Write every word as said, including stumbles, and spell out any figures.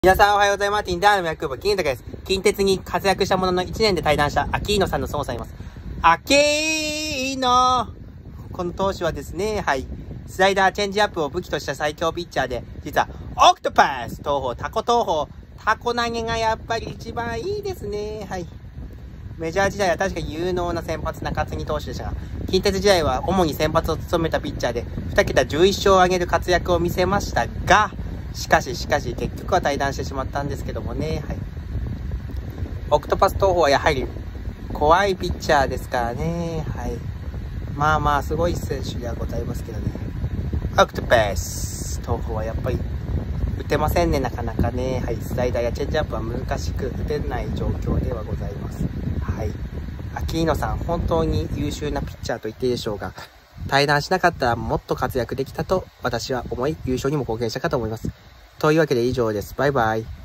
皆さんおはようございます。インターンの役部、金太です。近鉄に活躍したもののいちねんで退団したアキーノさんの孫さんいます。アキーノこの投手はですね、はい。スライダー、チェンジアップを武器とした最強ピッチャーで、実は、オクトパス投法、タコ投法、タコ投げがやっぱり一番いいですね。はい。メジャー時代は確かに有能な先発中継ぎ投手でしたが、近鉄時代は主に先発を務めたピッチャーで、に桁じゅういっ勝を挙げる活躍を見せましたが、しかし、しかし、結局は退団してしまったんですけどもね。はい。オクトパス投法はやはり怖いピッチャーですからね。はい。まあまあ、すごい選手ではございますけどね。オクトパス投法はやっぱり打てませんね、なかなかね。はい。スライダーやチェンジアップは難しく打てない状況ではございます。はい。アキーノさん、本当に優秀なピッチャーと言っていいでしょうが、退団しなかったらもっと活躍できたと私は思い、優勝にも貢献したかと思います。というわけで以上です。バイバイ。